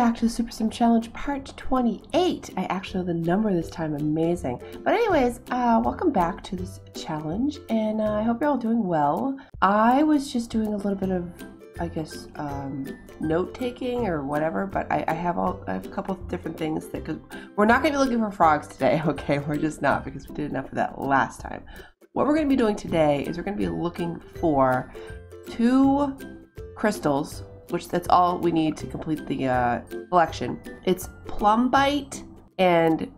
back to the Super Sim Challenge Part 28. I actually know the number this time, amazing. But anyways, welcome back to this challenge, and I hope you're all doing well. I was just doing a little bit of, I guess, note-taking or whatever, but I have a couple of different things that, because we're not going to be looking for frogs today, okay? We're just not, because we did enough of that last time. What we're going to be doing today is we're going to be looking for 2 crystals, which that's all we need to complete the collection. It's Plumbite and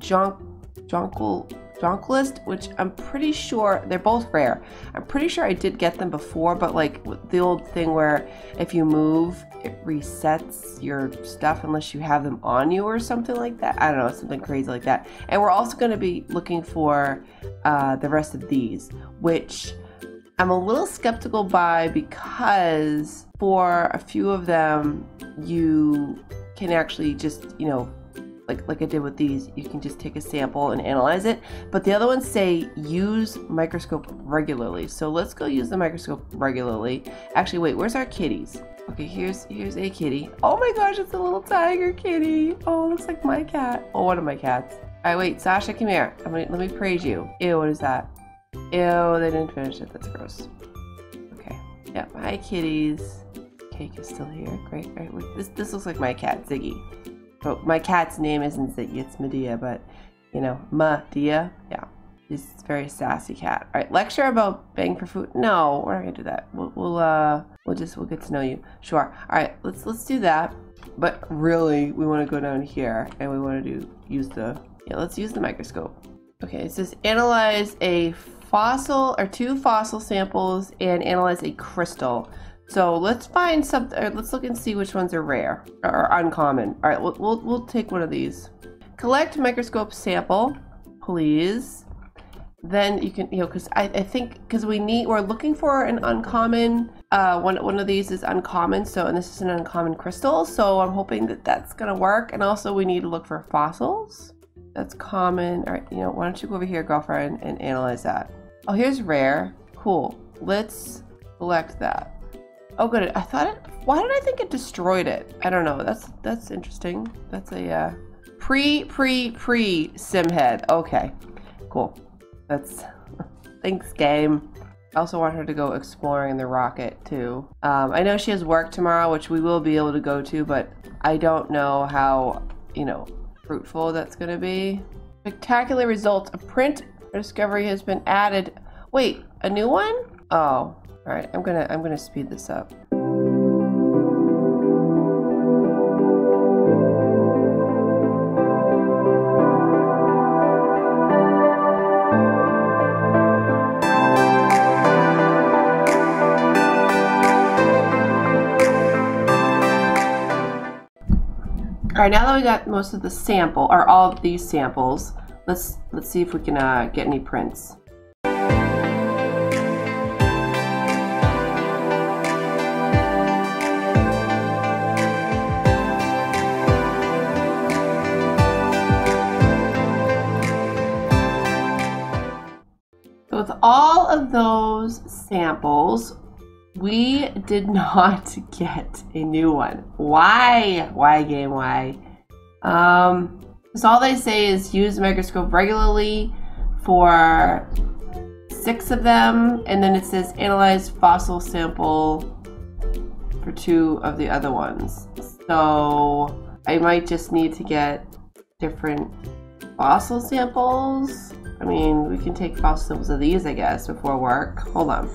Jonquilist, which I'm pretty sure they're both rare. I'm pretty sure I did get them before, but like the old thing where if you move, it resets your stuff unless you have them on you or something like that. I don't know, something crazy like that. And we're also going to be looking for the rest of these, which I'm a little skeptical by, because for a few of them you can actually just, you know, like I did with these, you can just take a sample and analyze it. But the other ones say use microscope regularly. So let's go use the microscope regularly. Actually, wait, where's our kitties? Okay, here's a kitty. Oh my gosh, it's a little tiger kitty. Oh, it looks like my cat. Oh, one of my cats. All right, wait, Sasha, come here. Let me praise you. Ew, what is that? Ew, they didn't finish it. That's gross. Okay. Yep. Hi, kitties. Cake is still here. Great. All right. This looks like my cat, Ziggy. But my cat's name isn't Ziggy. It's Medea. But you know, Medea. Yeah. She's a very sassy cat. All right. Lecture about begging for food. No, we're not gonna do that. We'll get to know you. Sure. All right. Let's do that. But really, we want to go down here and we want to let's use the microscope. Okay. It says analyze a fossil or 2 fossil samples and analyze a crystal. So let's find something. Let's look and see which ones are rare or uncommon. All right, we'll take one of these. Collect microscope sample, please. Then you can, you know, because I think because we're looking for an uncommon. One of these is uncommon. So, and this is an uncommon crystal. So I'm hoping that that's gonna work. And also we need to look for fossils. That's common. All right, you know, why don't you go over here, girlfriend, and analyze that. Oh, here's rare. Cool. Let's select that. Oh, good. Why did I think it destroyed it? I don't know. That's interesting. That's a pre sim head. Okay, cool. Thanks, game. I also want her to go exploring in the rocket too. I know she has work tomorrow, which we will be able to go to, but I don't know how, you know, fruitful that's gonna be. Spectacular results. A print discovery has been added. Wait, a new one? Oh, all right. I'm gonna speed this up. All right, now that we got most of the sample, or all of these samples, let's see if we can get any prints. So with all of those samples, we did not get a new one. Why? Why, game? Why? So all they say is use the microscope regularly for 6 of them, and then it says analyze fossil sample for 2 of the other ones. So I might just need to get different fossil samples. I mean, we can take fossil samples of these, I guess, before work. Hold on.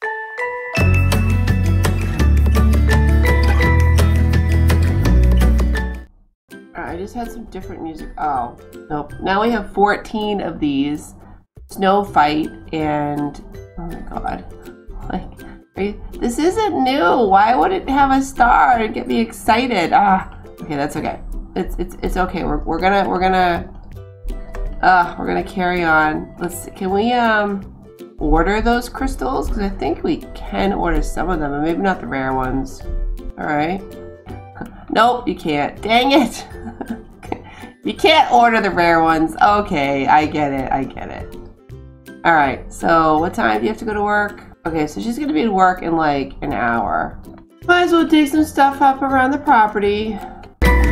I just had some different music. Oh, nope. Now we have 14 of these. Snow fight and oh my god. Like, this isn't new. Why would it have a star and get me excited? Okay, that's okay. It's okay. We're gonna carry on. Can we order those crystals? Because I think we can order some of them, and maybe not the rare ones. All right. Nope, you can't. Dang it. You can't order the rare ones. Okay, I get it. All right, so what time do you have to go to work? Okay, so she's gonna be at work in like an hour. Might as well dig some stuff up around the property.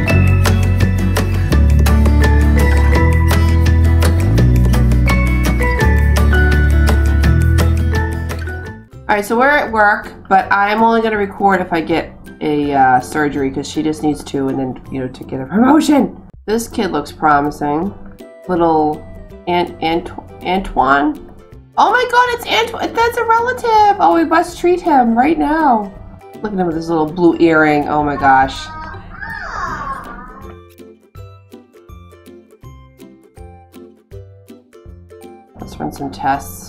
Alright, so we're at work, but I'm only going to record if I get a surgery because she just needs to, and then, you know, to get a promotion. This kid looks promising. Little Antoine. Oh my god, it's Antoine. That's a relative. Oh, we must treat him right now. Look at him with his little blue earring. Oh my gosh. Let's run some tests.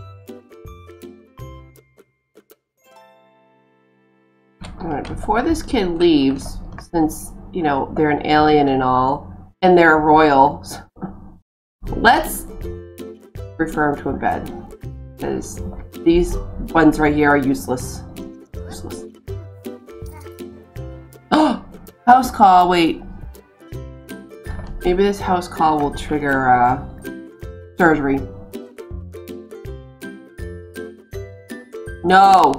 Alright, before this kid leaves, since, you know, they're an alien and all, and they're a royal, let's refer him to a bed. Because these ones right here are useless. Useless. Oh! House call, wait. Maybe this house call will trigger, surgery. No!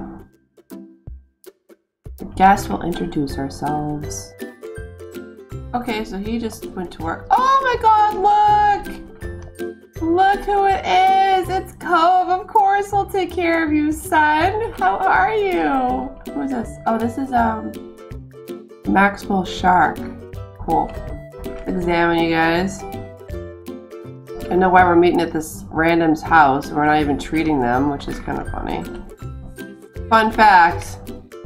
Guess we'll introduce ourselves. Okay, so he just went to work. Oh my god, look! Look who it is! It's Cove! Of course we'll take care of you, son! How are you? Who is this? Oh, this is, Maxwell Shark. Cool. Let's examine you guys. I don't know why we're meeting at this random's house. We're not even treating them, which is kind of funny. Fun fact.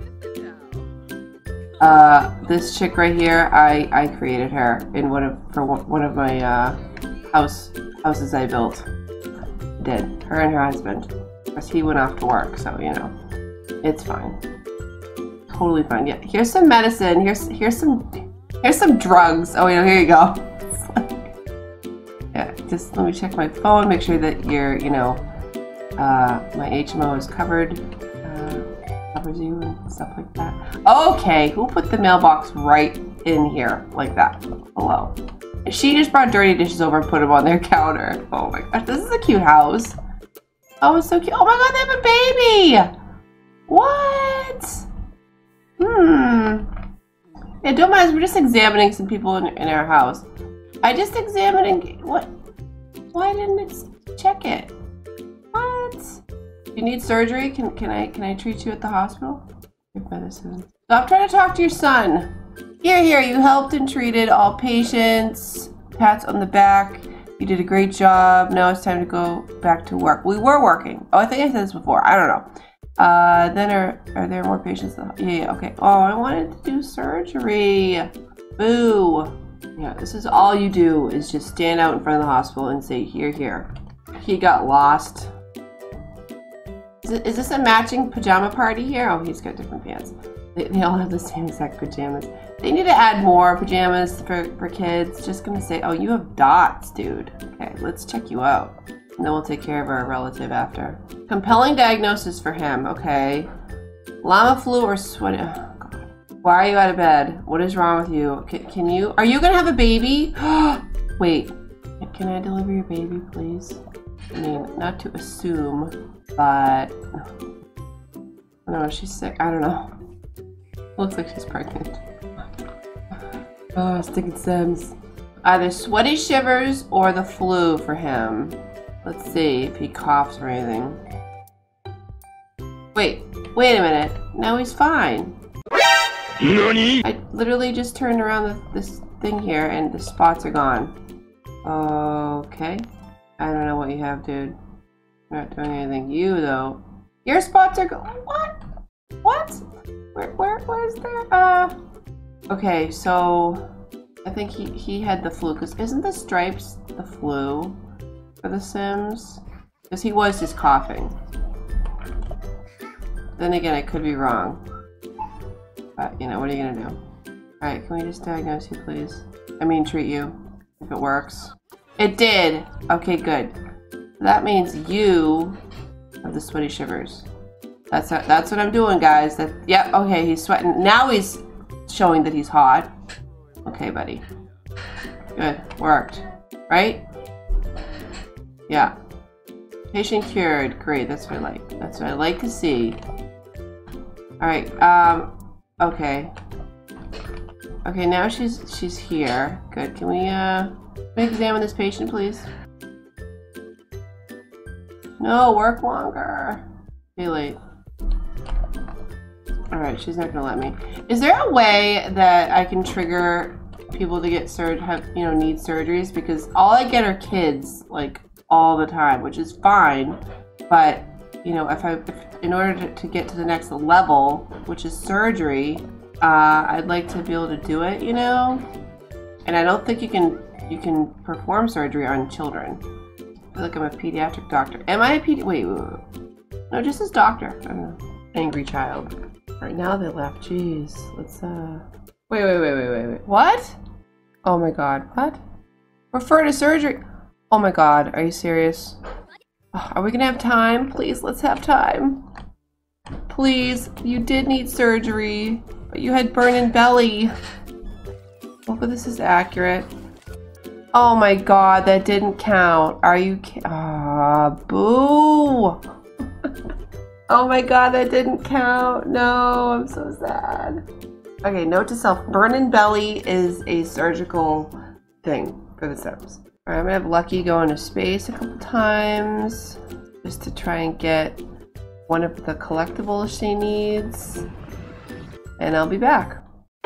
This chick right here, I created her in one of my houses I built. Did her and her husband, because he went off to work, so you know, it's fine, totally fine. Yeah, here's some medicine. Here's some drugs. Oh, here you go. Yeah, just let me check my phone, make sure that you're, you know, my HMO is covered. Covers you and stuff like that. Okay, who put the mailbox right in here like that? Hello. She just brought dirty dishes over and put them on their counter. Oh my gosh, this is a cute house. Oh, it's so cute. Oh my god, they have a baby! What? Yeah, don't mind us, we're just examining some people in our house. I just examining what? Why didn't it check it? What? You need surgery? Can I treat you at the hospital? Give medicine. Stop trying to talk to your son. Here, you helped and treated all patients. Pats on the back. You did a great job. Now it's time to go back to work. We were working. Oh, I think I said this before. I don't know. Then are there more patients? Yeah, okay. Oh, I wanted to do surgery. Boo. Yeah, this is all you do is just stand out in front of the hospital and say, here. He got lost. Is this a matching pajama party here? Oh, he's got different pants. They all have the same exact pajamas. They need to add more pajamas for kids. Just gonna say, oh, you have dots, dude. Okay, let's check you out. And then we'll take care of our relative after. Compelling diagnosis for him, okay. Llama flu or sweaty. Oh, God. Why are you out of bed? What is wrong with you? Are you gonna have a baby? Wait, can I deliver your baby, please? I mean, not to assume, but no, she's sick. I don't know. Looks like she's pregnant. Oh, sticking Sims. Either sweaty shivers or the flu for him. Let's see if he coughs or anything. Wait a minute. No, he's fine. NANI? I literally just turned around this thing here and the spots are gone. Okay. I don't know what you have, dude. You're not doing anything. You, though. Your spots are gone. What? What? Where's there? Okay, so I think he had the flu, because isn't the stripes the flu for the Sims? Because he was just coughing. Then again, I could be wrong. But, you know, what are you gonna do? Alright, can we just diagnose you, please? I mean, treat you, if it works. It did! Okay, good. That means you have the sweaty shivers. That's what I'm doing, guys. Yep, okay, he's sweating. Now he's showing that he's hot. Okay, buddy. Good, worked. Right? Yeah. Patient cured. Great, that's what I like. That's what I like to see. Alright, okay. Okay, now she's here. Good. Can we examine this patient, please? No, work longer. Be late. Alright, she's not gonna let me. Is there a way that I can trigger people to get need surgeries? Because all I get are kids, like, all the time, which is fine. But, you know, if in order to get to the next level, which is surgery, I'd like to be able to do it, you know? And I don't think you can perform surgery on children. I feel like I'm a pediatric doctor. Am I a wait. No, just as doctor. I don't know. Angry child. Right now they left. Jeez. Let's wait. What? Oh my god. What? Refer to surgery. Oh my god. Are you serious? Are we gonna have time? Please, let's have time. Please. You did need surgery, but you had burning belly. Hopefully this is accurate. Oh my god, that didn't count. Are you boo. Oh my god, that didn't count. No, I'm so sad. Okay, note to self. Burning belly is a surgical thing for the Sims. Alright, I'm gonna have Lucky go into space a couple times just to try and get one of the collectibles she needs. And I'll be back.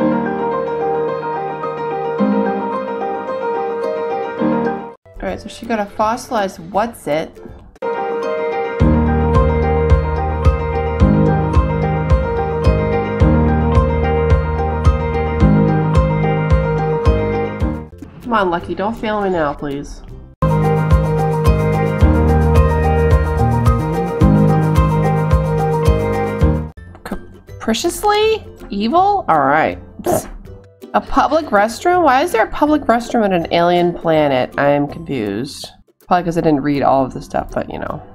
Alright, so she got a fossilized what's it. Come on, Lucky, don't fail me now, please. Capriciously? Evil? Alright. A public restroom? Why is there a public restroom at an alien planet? I'm confused. Probably because I didn't read all of the stuff, but you know.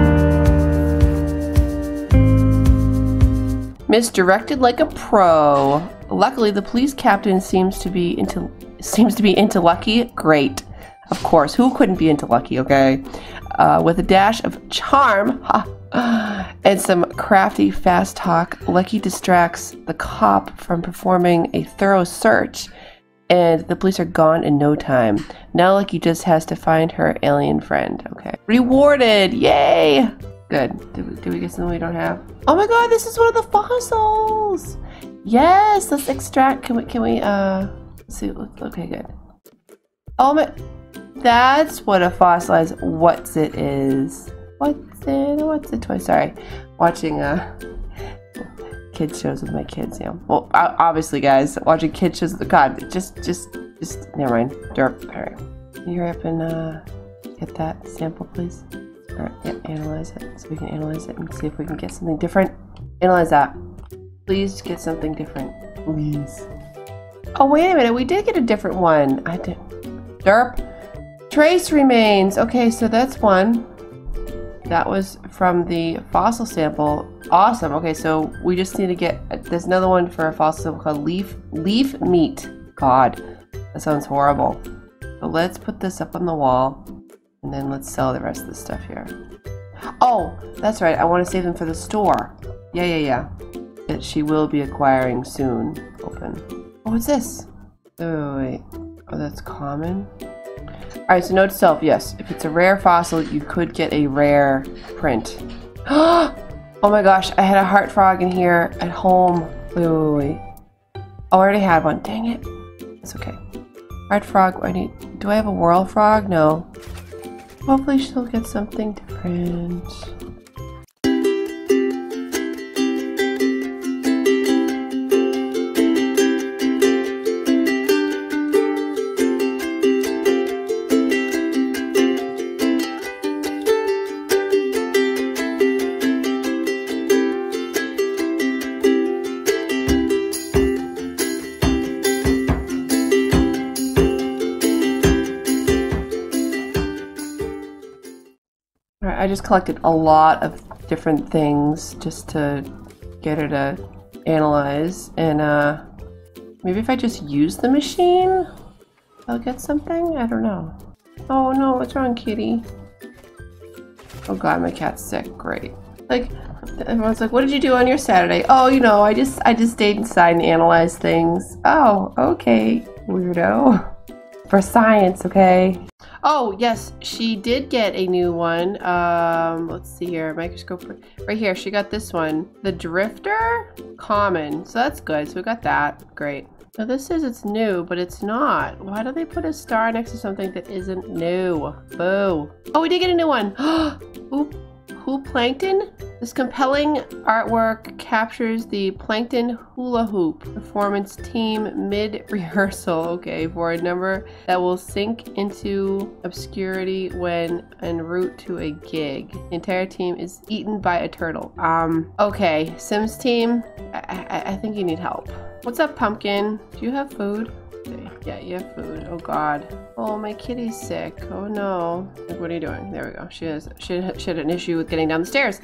Misdirected like a pro. Luckily, the police captain seems to be into Lucky. Great. Of course, who couldn't be into Lucky, okay? With a dash of charm and some crafty fast talk, Lucky distracts the cop from performing a thorough search, and the police are gone in no time. Now Lucky just has to find her alien friend. Okay. Rewarded! Yay! Good. Did we get something we don't have? Oh my god, this is one of the fossils! Yes! Let's extract. Can we let's see. Okay, good. Oh my, that's what a fossilized what's it is. What's it toy? Sorry. Watching kids shows with my kids, yeah. Well, obviously guys, watching kids shows with god, just never mind. Derp. Alright. Can you hurry up and get that sample, please? Alright, yeah, analyze it. So we can analyze it and see if we can get something different. Analyze that. Please get something different. Please. Oh, wait a minute. We did get a different one. I did. Derp. Trace remains. Okay, so that's one. That was from the fossil sample. Awesome. Okay, so we just need to get... There's another one for a fossil sample called leaf meat. God, that sounds horrible. So let's put this up on the wall. And then let's sell the rest of the stuff here. Oh, that's right. I want to save them for the store. Yeah. That she will be acquiring soon. Open. Oh, what's this? Oh, wait. Oh, that's common. Alright, so note to self, yes. If it's a rare fossil, you could get a rare print. Oh my gosh, I had a heart frog in here at home. Wait. Oh, I already had one. Dang it. It's okay. Heart frog, do I have a whirl frog? No. Hopefully she'll get something different. I just collected a lot of different things just to get her to analyze, and maybe if I just use the machine, I'll get something? I don't know. Oh no, what's wrong, kitty? Oh god, my cat's sick. Great. Like, everyone's like, what did you do on your Saturday? Oh, you know, I just stayed inside and analyzed things. Oh, okay, weirdo. For science, okay? Oh, yes, she did get a new one. Let's see here. Microscope. Right here, she got this one. The Drifter? Common. So that's good. So we got that. Great. Now this says it's new, but it's not. Why do they put a star next to something that isn't new? Boo. Oh, we did get a new one. Oop. Who Plankton? This compelling artwork captures the Plankton hula hoop performance team mid-rehearsal, okay, for a number that will sink into obscurity when en route to a gig. The entire team is eaten by a turtle. Okay, Sims team, I think you need help. What's up, Pumpkin? Do you have food? Okay. Yeah, you have food. Oh God. Oh, my kitty's sick. Oh no. Like, what are you doing? There we go. She had an issue with getting down the stairs.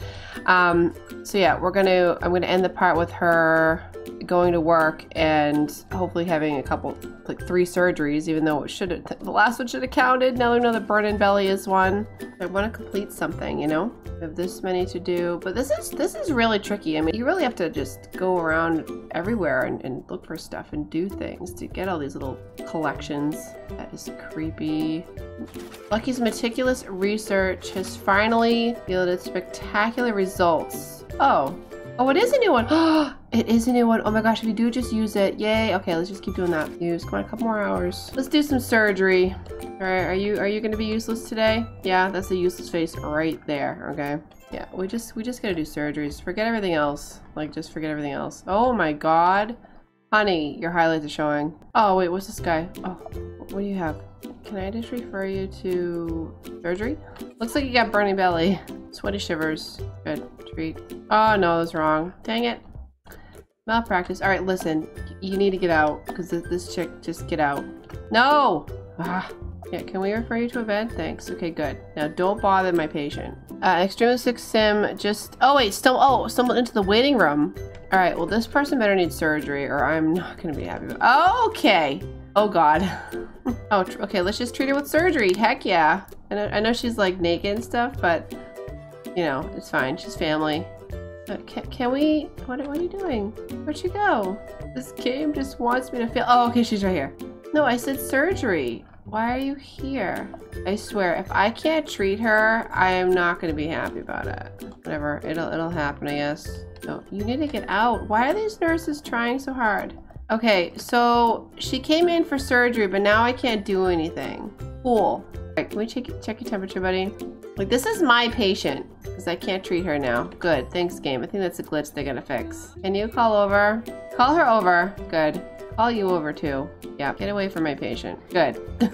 So yeah, I'm gonna end the part with her going to work and hopefully having a couple, like 3 surgeries, even though the last one should have counted. Now we know that burning belly is one. I want to complete something, you know? I have this many to do, but this is really tricky. I mean, you really have to just go around everywhere and look for stuff and do things to get all these little collections. That is creepy. Lucky's meticulous research has finally yielded spectacular results. Oh, it is a new one. It is a new one. Oh my gosh, if you do just use it. Yay. Okay, let's just keep doing that. Use. Come on, a couple more hours. Let's do some surgery. All right, are you going to be useless today? Yeah, that's the useless face right there. Okay. Yeah, we just gotta do surgeries. Forget everything else. Like, just forget everything else. Oh my God. Honey, your highlights are showing. Oh wait, what's this guy? Oh, what do you have? Can I just refer you to surgery? Looks like you got burning belly. Sweaty shivers. Good. Treat. Oh no, that's wrong. Dang it. Malpractice. Alright, listen. You need to get out. Because this chick, just get out. No! Ah. Yeah, can we refer you to a bed? Thanks. Okay, good. Now, don't bother my patient. Extremely sick sim just... Oh wait, someone into the waiting room. Alright, well this person better need surgery or I'm not gonna be happy with... Okay! Oh God. Oh, okay, let's just treat her with surgery. Heck yeah. I know she's like naked and stuff, but you know, it's fine. She's family. Can we... What are you doing? Where'd you go? This game just wants me to feel... Oh, okay, she's right here. No, I said surgery. Why are you here? I swear, if I can't treat her, I am not going to be happy about it. Whatever, it'll happen, I guess. No, you need to get out. Why are these nurses trying so hard? Okay, so she came in for surgery, but now I can't do anything. Cool. Alright, can we check your temperature, buddy? Like, this is my patient, because I can't treat her now. Good, thanks, game. I think that's a glitch they're gonna fix. Can you call over? Call her over. Good. Call you over, too. Yeah, get away from my patient. Good.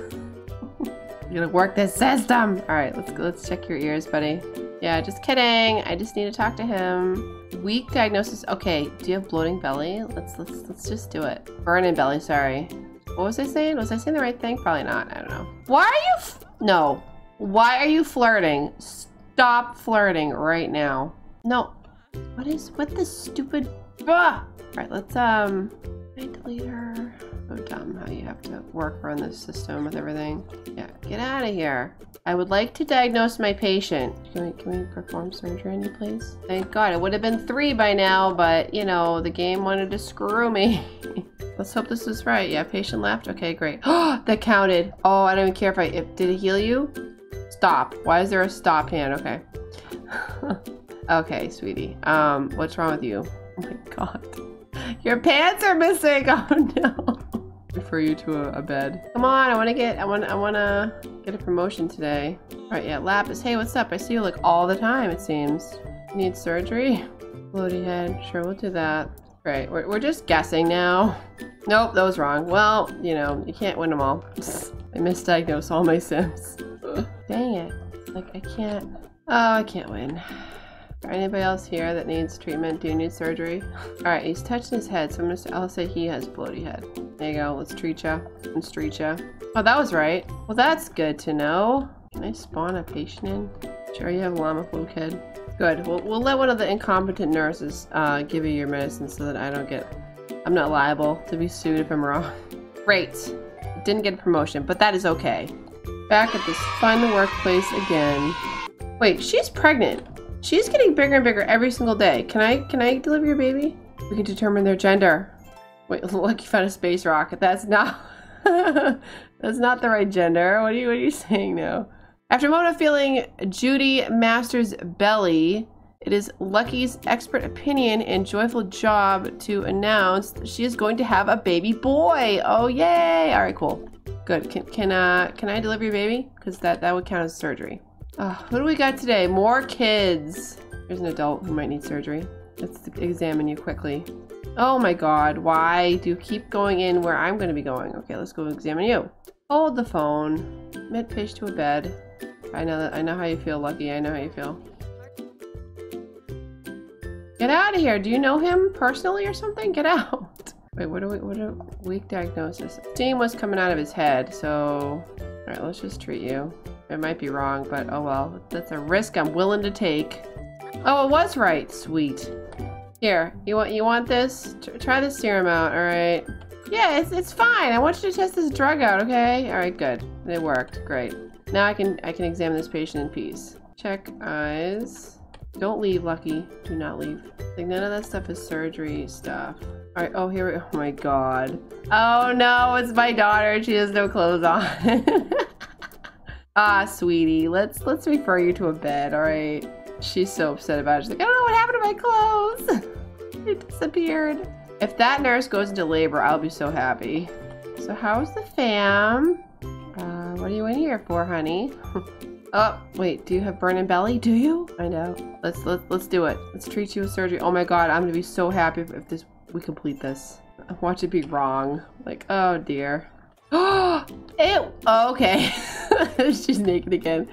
You're gonna work this system! Alright, let's check your ears, buddy. Yeah, just kidding. I just need to talk to him. Weak diagnosis. Okay, do you have bloating belly? Let's just do it. Burning belly, sorry. What was I saying? Was I saying the right thing? Probably not. I don't know. Why are you No. Why are you flirting? Stop flirting right now. No. What this stupid... Ah! Alright, let's, I delete her. So dumb how you have to work around this system with everything. Yeah, get out of here. I would like to diagnose my patient. Can we perform surgery on you, please? Thank God. It would have been 3 by now, but, you know, the game wanted to screw me. Let's hope this is right. Yeah, patient left. Okay, great. Oh, that counted. Oh, I don't even care if did it heal you? Stop. Why is there a stop hand? Okay. Okay, sweetie. What's wrong with you? Oh my God. Your pants are missing. Oh no. Refer you to a bed. Come on, I wanna get a promotion today. Alright, yeah, Lapis. Hey, what's up? I see you like all the time, it seems. You need surgery? Bloaty head. Sure, we'll do that. Right, we're just guessing now. Nope, that was wrong. Well, you know, you can't win them all. I misdiagnosed all my Sims. Dang it. Like, I can't... Oh, I can't win. Is there anybody else here that needs treatment? Do you need surgery? Alright, he's touching his head, so I'll say he has bloaty head. There you go, let's treat ya and street ya. Oh, that was right. Well, that's good to know. Can I spawn a patient in? Sure, you have a llama flu, kid. Good, we'll let one of the incompetent nurses give you your medicine so that I'm not liable to be sued if I'm wrong. Great. Didn't get a promotion, but that is okay. Back at this fun workplace again. Wait, she's pregnant. She's getting bigger and bigger every single day. Can I deliver your baby? We can determine their gender. Wait, look, you found a space rocket. That's not... That's not the right gender. What are you saying now? After a moment of feeling Judy Masters' belly, it is Lucky's expert opinion and joyful job to announce that she is going to have a baby boy. Oh, yay. All right, cool. Good. Can I deliver your baby? Because that would count as surgery. Who do we got today? More kids. There's an adult who might need surgery. Let's examine you quickly. Oh my god, why do you keep going in where I'm going to be going? Okay, let's go examine you. Hold the phone. Admit patient to a bed. I know how you feel, Lucky. I know how you feel. Get out of here. Do you know him personally or something? Get out. Wait, what a weak diagnosis. Steam was coming out of his head, so... Alright, let's just treat you. It might be wrong, but oh well. That's a risk I'm willing to take. Oh, it was right. Sweet. Here, you want this? Try this serum out, alright? Yeah, it's fine. I want you to test this drug out, okay? Alright, good. It worked. Great. Now I can examine this patient in peace. Check eyes. Don't leave, Lucky. Do not leave. Like, none of that stuff is surgery stuff. Alright, oh, here we go. Oh my god. Oh no, it's my daughter. She has no clothes on. Ah, sweetie. Let's refer you to a bed, alright? She's so upset about it. She's like, I don't know what happened to my clothes. It disappeared. If that nurse goes into labor, I'll be so happy. So how's the fam? What are you in here for, honey? Oh, wait, do you have burning belly? Do you? I know. Let's do it. Let's treat you with surgery. Oh my god, I'm gonna be so happy if we complete this. Watch it be wrong. Like, oh dear. Oh, ew. Oh, okay. She's naked again.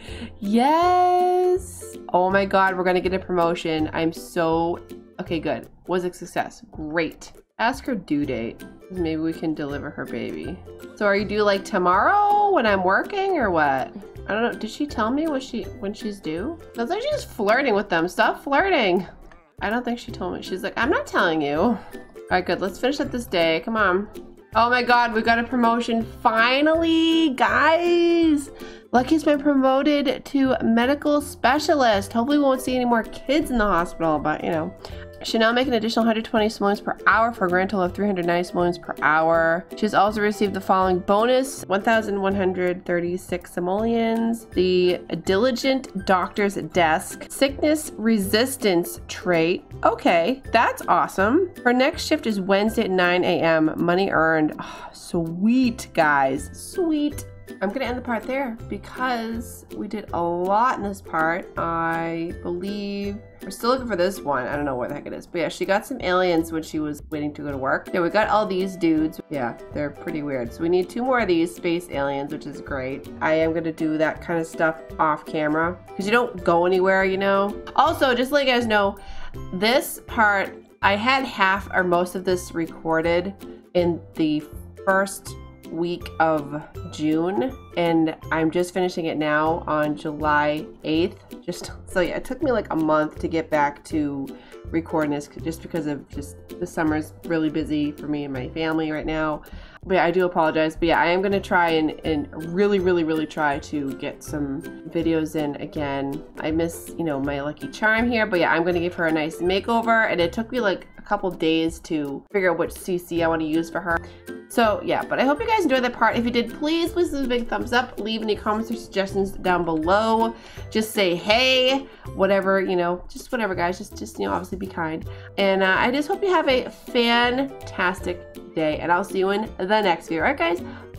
Yes. Oh my god, we're gonna get a promotion. I'm so... Okay, good. Was a success. Great. Ask her due date. Maybe we can deliver her baby. So are you due like tomorrow when I'm working or what? I don't know. Did she tell me when she's due? Sounds like she's flirting with them. Stop flirting. I don't think she told me. She's like, I'm not telling you. All right, good. Let's finish up this day. Come on. Oh my god, we got a promotion. Finally, guys. Lucky's been promoted to medical specialist. Hopefully we won't see any more kids in the hospital, but you know. She'll now make an additional 120 simoleons per hour for a grand total of 390 simoleons per hour. She's also received the following bonus: 1,136 simoleons, the Diligent Doctor's Desk, Sickness Resistance Trait. Okay, that's awesome. Her next shift is Wednesday at 9 a.m. Money earned. Oh, sweet, guys. Sweet. I'm gonna end the part there because we did a lot in this part. I believe we're still looking for this one. I don't know where the heck it is, but yeah, she got some aliens when she was waiting to go to work. Yeah, we got all these dudes. Yeah, they're pretty weird. So we need 2 more of these space aliens, which is great. I am gonna do that kind of stuff off camera because you don't go anywhere, you know. Also, just to let you guys know, this part, I had half or most of this recorded in the first week of June, and I'm just finishing it now on July 8th. So yeah, it took me like a month to get back to recording this just because of the summer's really busy for me and my family right now. But yeah, I do apologize. But yeah, I am going to try and really try to get some videos in again. I miss, you know, my Lucky Charm here, but yeah, I'm going to give her a nice makeover, and it took me like a couple days to figure out which CC I want to use for her. So yeah, but I hope you guys enjoyed that part. If you did, please leave a big thumbs up. Leave any comments or suggestions down below. Just say hey, whatever, you know, just whatever, guys. Just you know, obviously be kind. And I just hope you have a fantastic day, and I'll see you in the next video. All right, guys,